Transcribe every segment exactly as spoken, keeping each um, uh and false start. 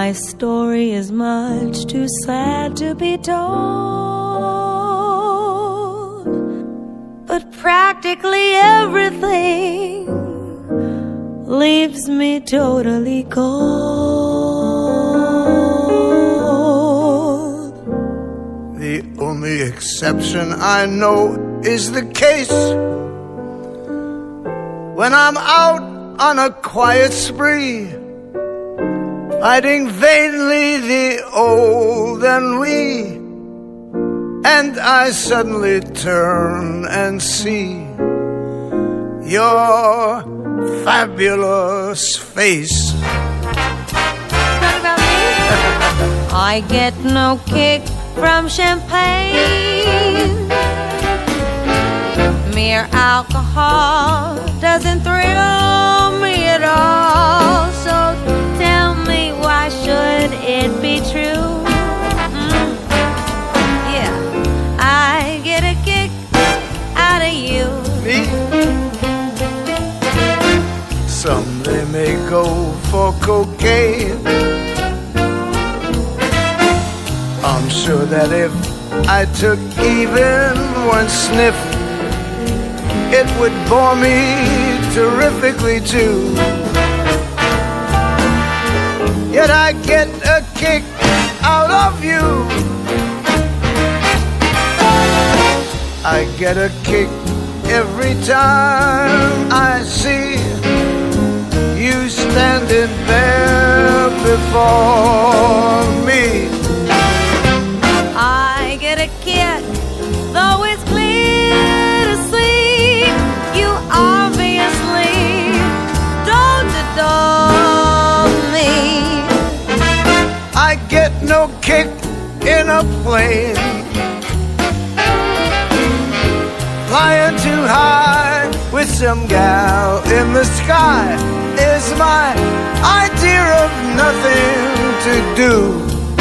my story is much too sad to be told, but practically everything leaves me totally cold. The only exception I know is the case when I'm out on a quiet spree, fighting vainly the old ennui, and I suddenly turn and see your fabulous face. What about me? I get no kick from champagne. Mere alcohol doesn't thrill me at all. So tell me, why should it be true? Mm. Yeah, I get a kick out of you. Me? Some they may go for cocaine. I'm sure that if I took even one sniff, it would bore me terrifically too. Yet I get a kick out of you. I get a kick every time I see you standing there before me. I get a kick, though it's clear to see you obviously don't adore me. I get no kick in a plane, flying too high with some gal in the sky is my idea of nothing to do.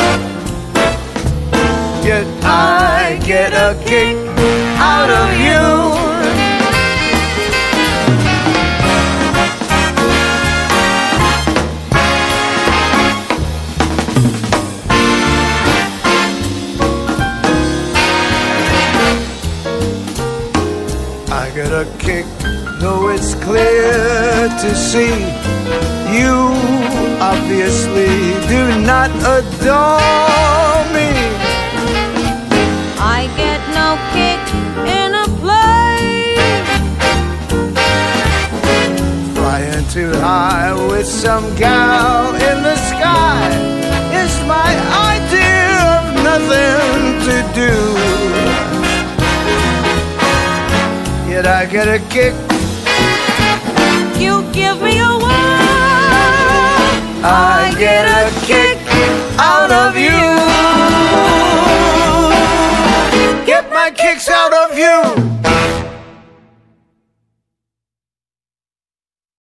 Yet I get a kick out of you. I get a kick, though it's clear to see you obviously do not adore me. I get no kick in a plane, flying too high with some gal in the sky is my idea of nothing to do. Yet I get a kick. you give me a whirl, I get a kick out of you. Get my kicks out of you.